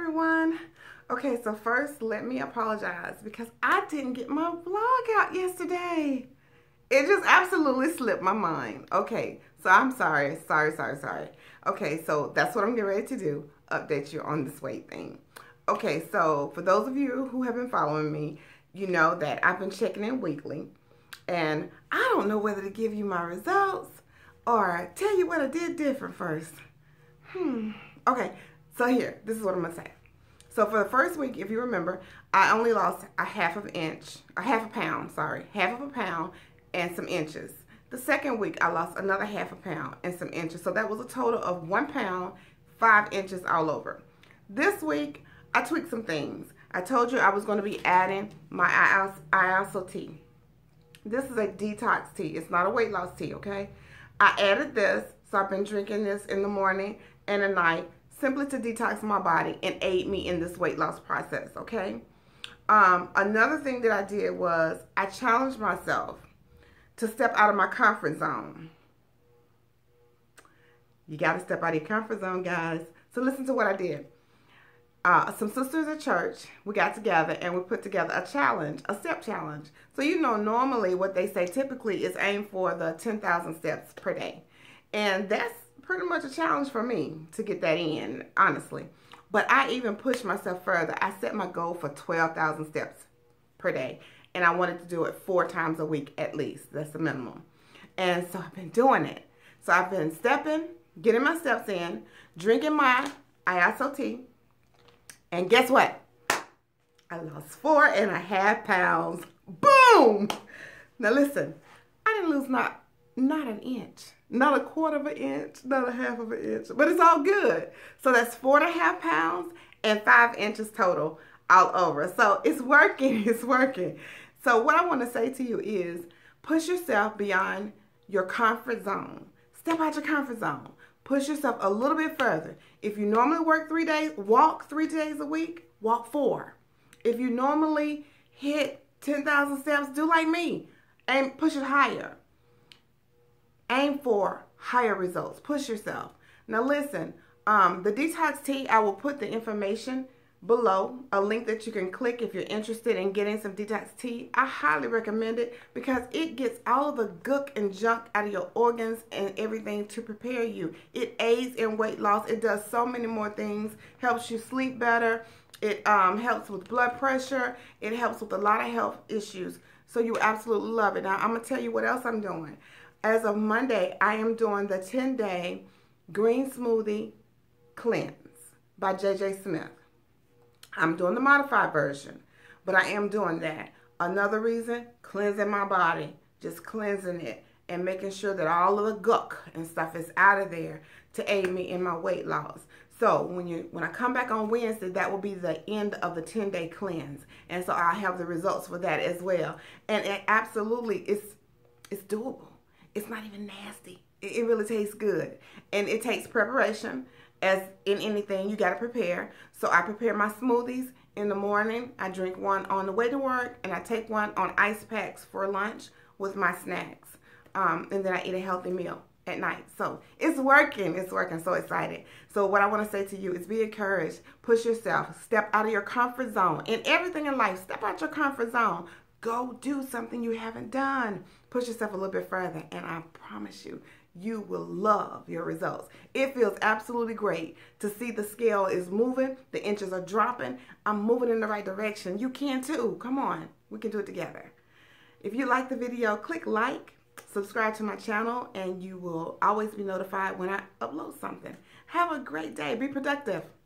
everyone. Okay, so first let me apologize because I didn't get my vlog out yesterday. It just absolutely slipped my mind. Okay, so I'm sorry. Okay, so that's what I'm getting ready to do. Update you on this weight thing. Okay, so for those of you who have been following me, you know that I've been checking in weekly. And I don't know whether to give you my results or tell you what I did different first. Okay, so here, this is what I'm going to say. So for the first week, if you remember, I only lost a half of a pound and some inches. The second week, I lost another half a pound and some inches. So that was a total of 1 pound, 5 inches all over. This week, I tweaked some things. I told you I was going to be adding my Iaso tea. This is a detox tea. It's not a weight loss tea, okay? I added this, so I've been drinking this in the morning and at night, simply to detox my body and aid me in this weight loss process, okay? Another thing that I did was I challenged myself to step out of my comfort zone. You got to step out of your comfort zone, guys. So listen to what I did. Some sisters at church, we got together and we put together a challenge, a step challenge. So you know, normally what they say typically is aim for the 10,000 steps per day. And that's pretty much a challenge for me to get that in, honestly. But I even pushed myself further. I set my goal for 12,000 steps per day. And I wanted to do it 4 times a week at least. That's the minimum. And so I've been doing it. So I've been getting my steps in, drinking my Iaso tea. And guess what? I lost 4.5 pounds. Boom! Now listen, I didn't lose not an inch, not a quarter of an inch, not a half of an inch, but it's all good. So that's 4.5 pounds and 5 inches total all over. So it's working, it's working. So what I want to say to you is push yourself beyond your comfort zone. Step out your comfort zone. Push yourself a little bit further. If you normally work 3 days, walk 3 days a week, walk 4. If you normally hit 10,000 steps, do like me and push it higher. Aim for higher results. Push yourself. Now listen, the detox tea, I will put the information below, a link that you can click if you're interested in getting some detox tea. I highly recommend it because it gets all of the gook and junk out of your organs and everything to prepare you. It aids in weight loss. It does so many more things. Helps you sleep better. It helps with blood pressure. It helps with a lot of health issues. So you absolutely love it. Now I'm going to tell you what else I'm doing. As of Monday, I am doing the 10-day Green Smoothie Cleanse by J.J. Smith. I'm doing the modified version, but I am doing that. Another reason, cleansing my body, just cleansing it and making sure that all of the gunk and stuff is out of there to aid me in my weight loss. So when I come back on Wednesday, that will be the end of the 10-day cleanse. And so I'll have the results for that as well. And it absolutely, it's doable. It's not even nasty. It really tastes good. And it takes preparation. As in anything, you got to prepare. So I prepare my smoothies in the morning. I drink one on the way to work, and I take one on ice packs for lunch with my snacks. And then I eat a healthy meal at night. So it's working. It's working. So excited. So what I want to say to you is be encouraged. Push yourself. Step out of your comfort zone. In everything in life, step out your comfort zone. Go do something you haven't done. Push yourself a little bit further, and I promise you, you will love your results. It feels absolutely great to see the scale is moving, the inches are dropping. I'm moving in the right direction. You can too. Come on, we can do it together. If you like the video, click like, subscribe to my channel, and you will always be notified when I upload something. Have a great day. Be productive.